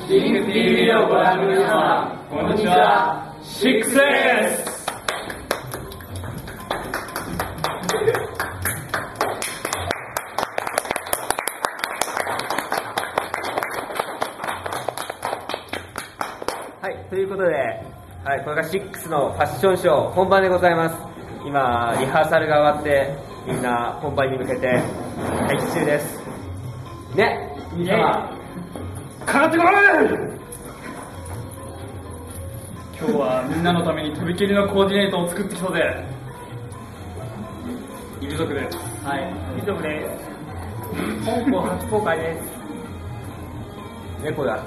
シンク TV をご覧の皆様、こんにちは、シックスです。 はい、ということで、はい、これが6のファッションショー本番でございます。今リハーサルが終わってみんな本番に向けて待機中ですね。皆様かかってこい。 今日はみんなのためにとびきりのコーディネートを作ってきたぜ。イル族です。 はい、イル族です。本校初公開です。猫だ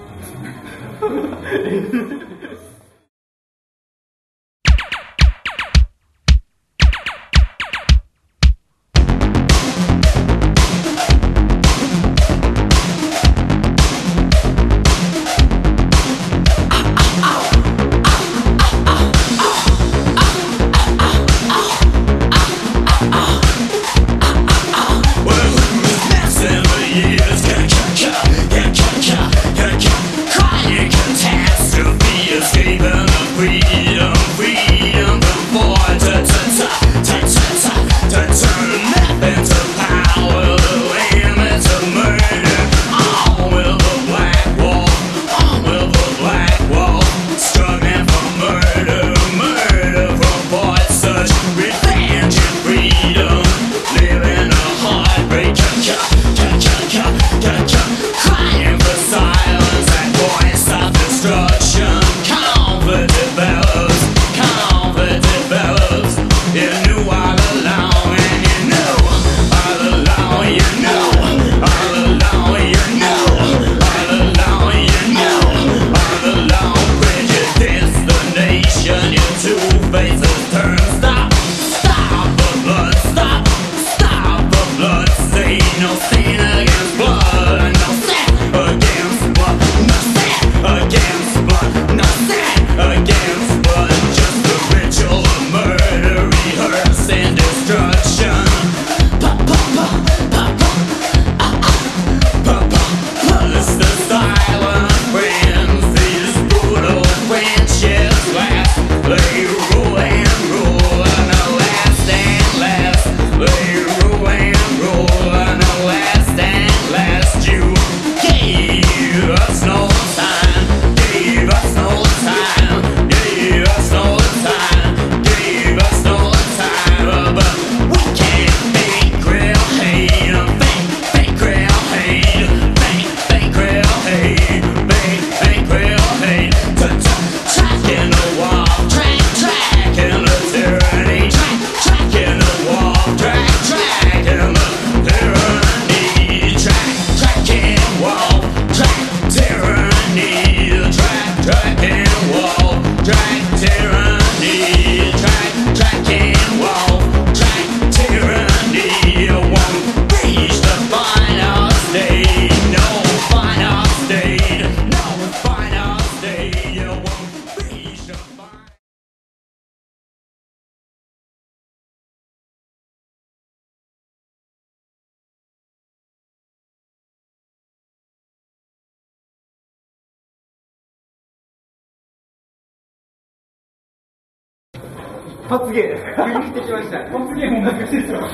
一発芸です。急にしてきました。一発芸も難しいですよ。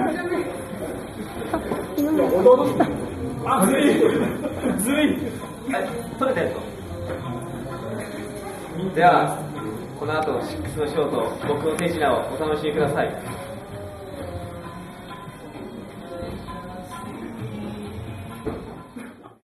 あ、ずい。ずい。 はい、撮れたやつ。ではこの後6のショーと僕の手品をお楽しみください。